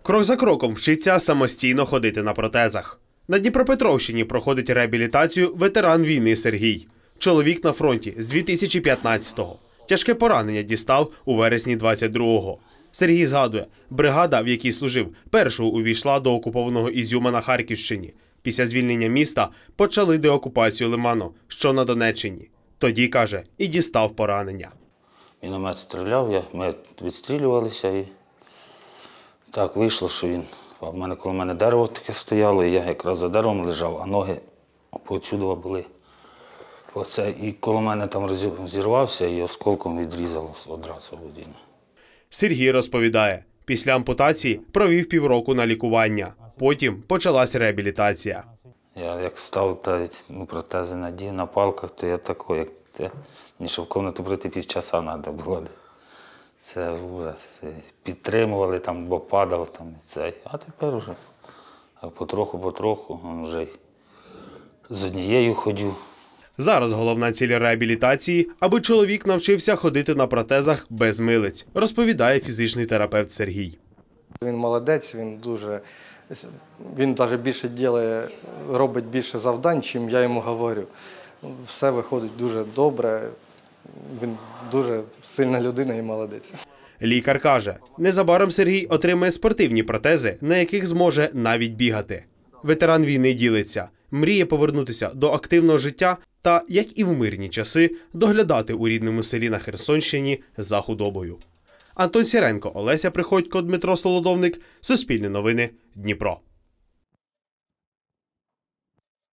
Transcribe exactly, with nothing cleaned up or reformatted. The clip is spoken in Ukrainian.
Крок за кроком вчиться самостійно ходити на протезах. На Дніпропетровщині проходить реабілітацію ветеран війни Сергій. Чоловік на фронті з дві тисячі п'ятнадцятого. Тяжке поранення дістав у вересні двадцять другого. Сергій згадує, бригада, в якій служив, першою увійшла до окупованого Ізюма на Харківщині. Після звільнення міста почали деокупацію Лиману, що на Донеччині. Тоді, каже, і дістав поранення. Міномет стріляв, я, ми відстрілювалися і так вийшло, що він, в мене, коло мене дерево таке стояло, і я якраз за деревом лежав, а ноги почудово були. Оце, і коло мене там зірвався і осколком відрізало одразу водіння. Сергій розповідає, після ампутації провів півроку на лікування. Потім почалась реабілітація. Я як став та, ну, протези надів на палках, то я такий, як те, мені ще в кімнату прийти півчаса треба було. Це ужас. Підтримували, там, бо падав, там, і це. А тепер вже потроху-потроху, вже з однією ходю. Зараз головна ціль реабілітації – аби чоловік навчився ходити на протезах без милиць, розповідає фізичний терапевт Сергій. Він молодець, він дуже, він навіть більше ділає, робить більше завдань, чим я йому говорю. Все виходить дуже добре, він дуже сильна людина і молодець. Лікар каже, незабаром Сергій отримає спортивні протези, на яких зможе навіть бігати. Ветеран війни ділиться, мріє повернутися до активного життя та, як і в мирні часи, доглядати у рідному селі на Херсонщині за худобою. Антон Сіренко, Олеся Приходько, Дмитро Солодовник. Суспільне новини. Дніпро.